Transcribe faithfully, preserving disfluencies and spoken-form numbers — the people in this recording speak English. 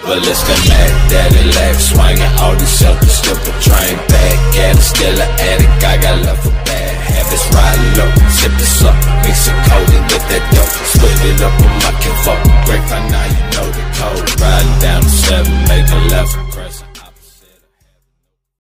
But let's get mad, daddy laugh, swinging all these shelters, slip a train back at it, still an addict, I got love for bad habits, ride low, sip this up, mix it cold and get that dope, split it up with my kinfolk, break my night.